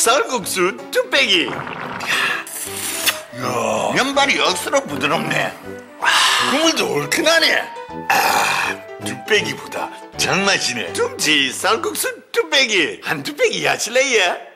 쌀국수 뚝배기. 면발이 억수로 부드럽네. 국물도 얼큰하네. 뚝배기보다 정맛이네. tum치 쌀국수 뚝배기 한 뚝배기 야실래요?